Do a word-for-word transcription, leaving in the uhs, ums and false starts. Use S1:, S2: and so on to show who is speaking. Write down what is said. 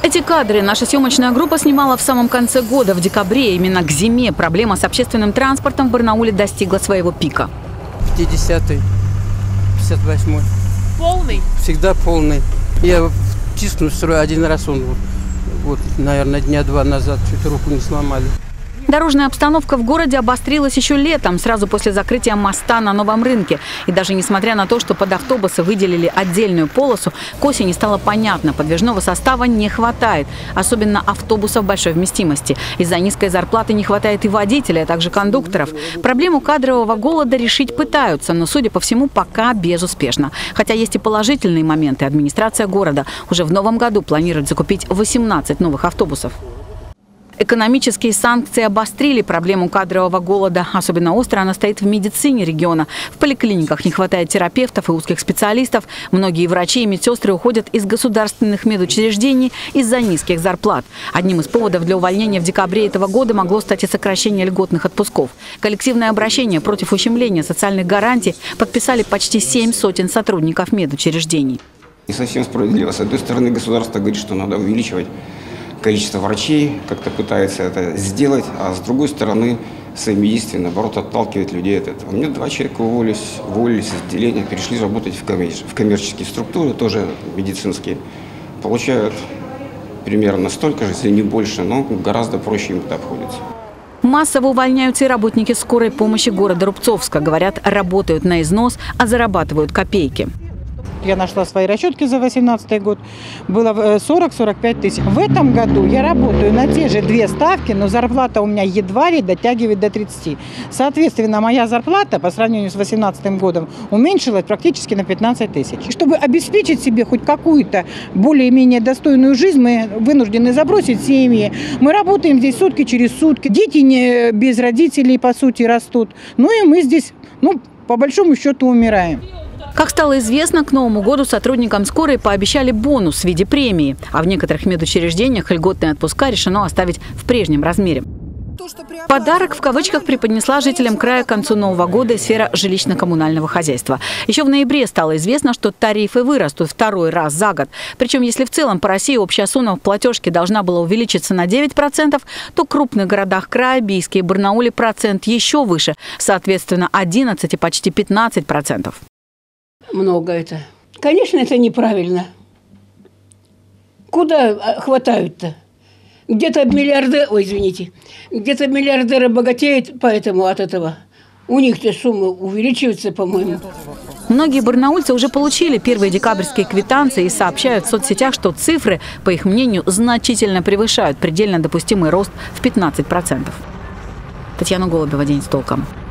S1: Эти кадры наша съемочная группа снимала в самом конце года, в декабре. Именно к зиме проблема с общественным транспортом в Барнауле достигла своего пика.
S2: пятидесятый, пятьдесят восьмой.
S3: Полный?
S2: Всегда полный. Я втисну в строй один раз, он вот, вот, наверное, дня два назад чуть руку не сломали.
S1: Дорожная обстановка в городе обострилась еще летом, сразу после закрытия моста на Новом рынке. И даже несмотря на то, что под автобусы выделили отдельную полосу, к осени стало понятно, подвижного состава не хватает, особенно автобусов большой вместимости. Из-за низкой зарплаты не хватает и водителей, а также кондукторов. Проблему кадрового голода решить пытаются, но, судя по всему, пока безуспешно. Хотя есть и положительные моменты. Администрация города уже в новом году планирует закупить восемнадцать новых автобусов. Экономические санкции обострили проблему кадрового голода. Особенно остро она стоит в медицине региона. В поликлиниках не хватает терапевтов и узких специалистов. Многие врачи и медсестры уходят из государственных медучреждений из-за низких зарплат. Одним из поводов для увольнения в декабре этого года могло стать и сокращение льготных отпусков. Коллективное обращение против ущемления социальных гарантий подписали почти семь сотен сотрудников медучреждений.
S4: Не совсем справедливо. С одной стороны, государство говорит, что надо увеличивать количество врачей, как-то пытается это сделать, а с другой стороны, своими действиями, наоборот, отталкивает людей от этого. У меня два человека уволились, уволились из отделения, перешли работать в, коммер... в коммерческие структуры, тоже медицинские. Получают примерно столько же, если не больше, но гораздо проще им это обходится.
S1: Массово увольняются и работники скорой помощи города Рубцовска. Говорят, работают на износ, а зарабатывают копейки.
S5: Я нашла свои расчетки за две тысячи восемнадцатый год, было сорок — сорок пять тысяч. В этом году я работаю на те же две ставки, но зарплата у меня едва ли дотягивает до тридцати. Соответственно, моя зарплата по сравнению с две тысячи восемнадцатым годом уменьшилась практически на пятнадцать тысяч. Чтобы обеспечить себе хоть какую-то более-менее достойную жизнь, мы вынуждены забросить семьи. Мы работаем здесь сутки через сутки. Дети не без родителей, по сути, растут. Ну и мы здесь, ну, по большому счету, умираем.
S1: Как стало известно, к Новому году сотрудникам скорой пообещали бонус в виде премии. А в некоторых медучреждениях льготные отпуска решено оставить в прежнем размере. Подарок в кавычках преподнесла жителям края к концу Нового года и сфера жилищно-коммунального хозяйства. Еще в ноябре стало известно, что тарифы вырастут второй раз за год. Причем, если в целом по России общая сумма в платежке должна была увеличиться на девять процентов, то в крупных городах края, Бийске и Барнауле, процент еще выше, соответственно, одиннадцать и почти пятнадцать процентов.
S6: Много это. Конечно, это неправильно. Куда хватают-то? Где-то миллиардеры, ой, извините, где-то миллиардеры богатеют поэтому от этого. У них-то сумма увеличивается, по-моему.
S1: Многие барнаульцы уже получили первые декабрьские квитанции и сообщают в соцсетях, что цифры, по их мнению, значительно превышают предельно допустимый рост в пятнадцать процентов. Татьяна Голубева, «День с толком».